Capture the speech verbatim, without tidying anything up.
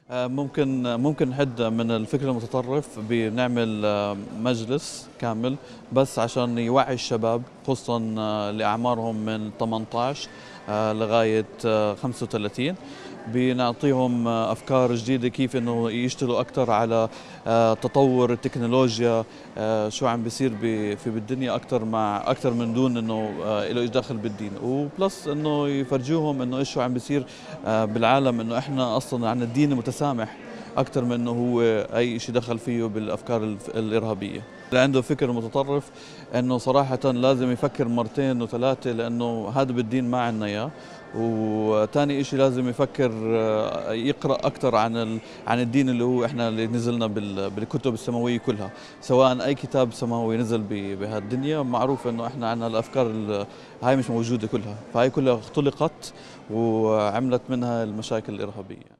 آه، ممكن ممكن نحد من الفكر المتطرف بنعمل آه، مجلس كامل بس عشان يوعي الشباب، خصوصا آه، اللي أعمارهم من ثمانية عشر آه، لغاية آه، خمسة وثلاثين. بنعطيهم آه، أفكار جديدة كيف إنه يشتغلوا أكثر على آه، تطور التكنولوجيا، آه، شو عم بيصير ب- في بالدنيا أكثر مع أكثر من دون إنه آه، له دخل بالدين، وبلس إنه يفرجوهم إنه إيش شو عم بيصير آه، بالعالم، إنه إحنا أصلا عنا الدين متسامح أكثر من إنه هو أي شيء دخل فيه بالأفكار الف- الإرهابية. اللي عنده فكر متطرف إنه صراحة لازم يفكر مرتين وثلاثة، لأنه هذا بالدين ما عنا إياه. وثاني إشي لازم يفكر آه، يقرأ أكثر عن ال- عن الدين اللي هو إحنا اللي نزلنا بال- بالكتب السماوية كلها، سواء أي كتاب سماوي نزل ب- بهالدنيا. معروف إنه إحنا عنا الأفكار ال- هاي مش موجودة كلها، فهاي كلها اختلقت وعملت منها المشاكل الإرهابية.